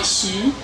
时。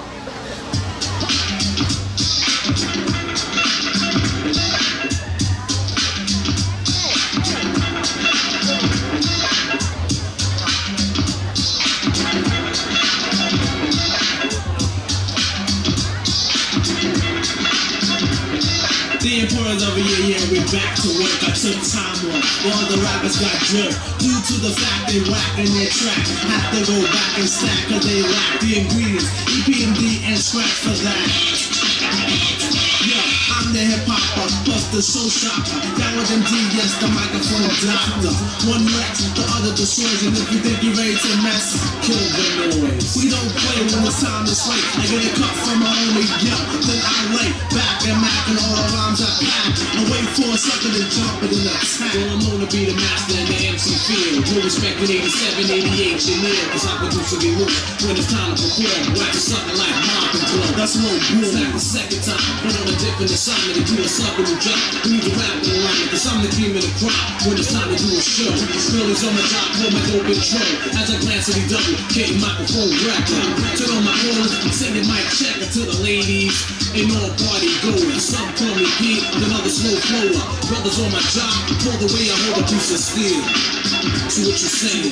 The importance of a year, we're back to work. I took time off while the rappers got jerked. Due to the fact they whacking their track, have to go back and stack cause they lack the ingredients, EPMD and scratch for that. Yeah, I'm the hip-hopper, plus the soul shopper. Down with MD, yes, the microphone doctor. One wrecks, the other destroys, and if you think you're ready to mess, kill the noise. We don't play when it's time to slay. I get a cut from my homie, yeah, then I lay back and mac and all the rhymes I pack. I wait for a sucker to jump it in the attack. Well, I'm known to be the master in the MC field. No respect in 87, 88, Chanel, cause I produce to be loose. When it's time to perform, whack a sucker like Mop and Blow. That's no boom. Back the second time, but on a different assignment to do a supplement job. We need to rap in alignment, cause I'm the cream of the crop. When it's time to do a show, still is on my job, hold my dope intro. As I glance at the double, K microphone rapper. Turn on my orders, send the mic checker to the ladies. And all party goers. Some call me Pete, another slow flower. Brothers on my job, pull the way I hold a piece of steel. See what you're saying.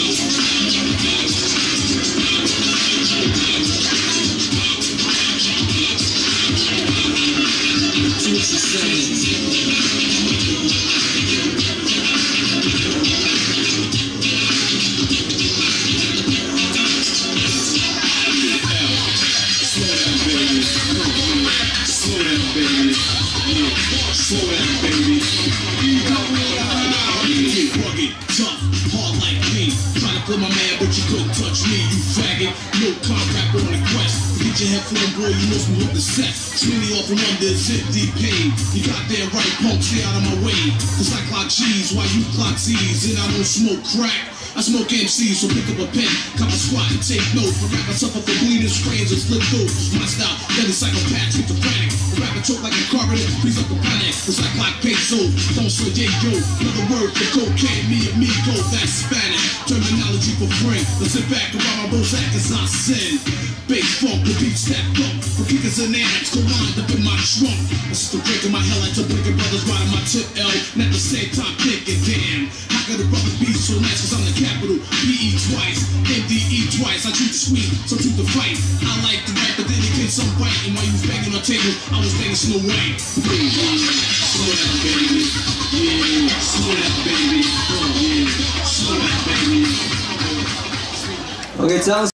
See what you're saying. Slow down, baby. Get rugged, tough, hard like me. Trying to pull my man, but you couldn't touch me, you faggot. No contract on the quest. Get your head full, boy, you know some with the set. Swinging off from under zip deep pain. You got that right, punk, stay out of my way. Cause I clock G's while you clock Z's. And I don't smoke crack. I smoke MCs, so pick up a pen, come a squat and take notes. I rap myself up for bleeding screens and slip through. My style, deadly psychopath, schizophrenic. The rapper choke like a carpenter, please up the panic. Cause I clock pesos, don't say yeah yo. Another word for cocaine, me and me go, that's Spanish. Terminology for friend. Let's sit back and while my boss act as I sin. Bass funk, the beat stacked up. For kickers and ants, go lined up in my trunk. This is the break of my hell, I took blinking brothers riding my tip L. And at the same time thinking, damn, how could a brother be so nice? Cause I'm the capital, BE twice, MDE twice. I treat the sweet, so treat the fight. I like to write, but then it gets some biting. While you was banging on table, I was banging Snow White. Slow down, baby. Yeah, slow down, baby. Yeah, slow down, baby. OK，这样。